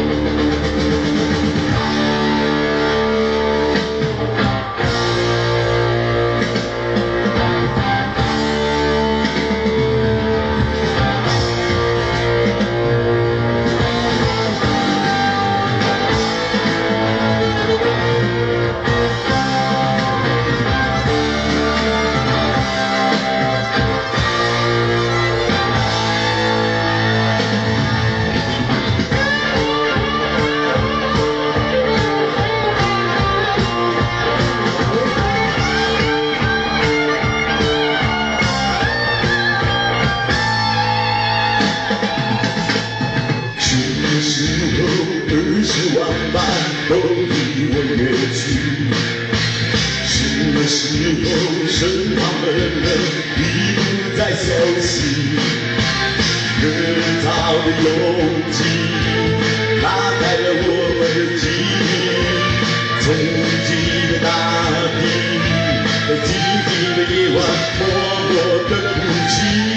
20万般都离我远去，什么时候身旁的人已不再消息？得到的勇气拉开了我们的记忆，从记的大地，在寂静的夜晚默默的哭泣。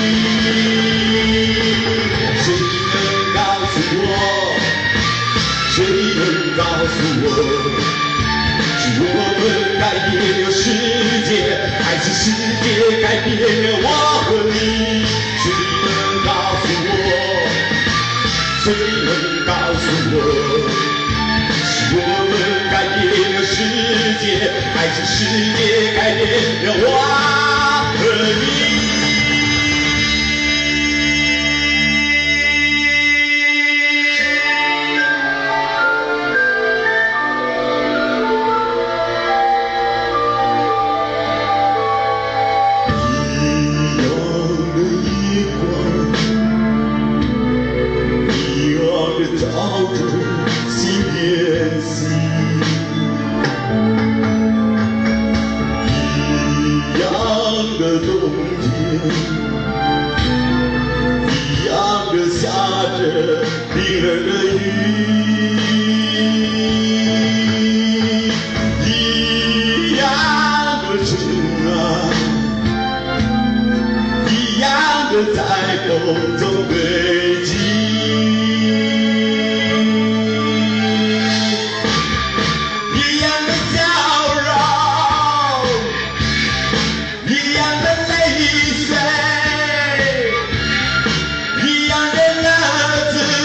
谁能告诉我？谁能告诉我，是我们改变了世界，还是世界改变了我和你？谁能告诉我？谁能告诉我，是我们改变了世界，还是世界改变了我和你？冰冷的雨，一样的尘埃，一样的在风中堆积，一样的笑容，一样的泪水，一样的日子。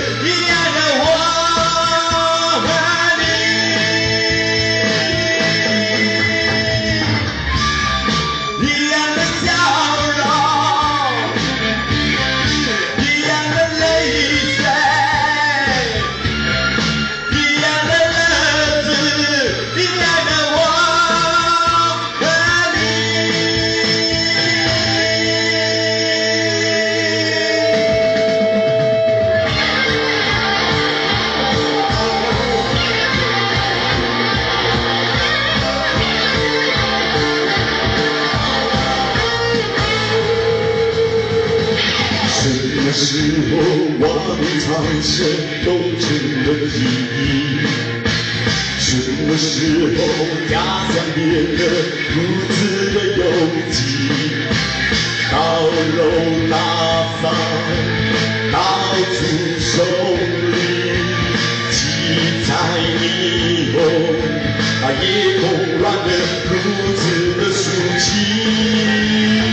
什么时候忘长生动情的记忆？什么时候家乡变得如此的拥挤？刀肉拉桑，到处手里，七彩霓虹，把夜空乱得如此的抒情。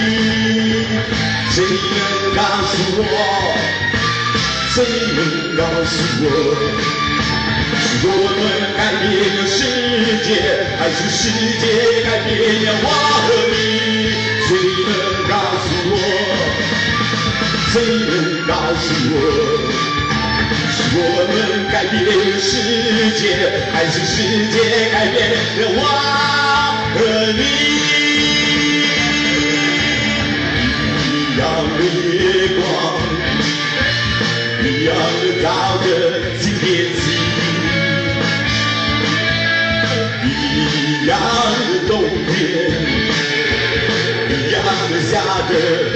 谁能告诉我？谁能告诉我，是我们改变了世界，还是世界改变了我和你？谁能告诉我？谁能告诉我，是我们改变了世界，还是世界改变了我和你？一样的月光，一样的照着今天起，一样的冬天，一样的下着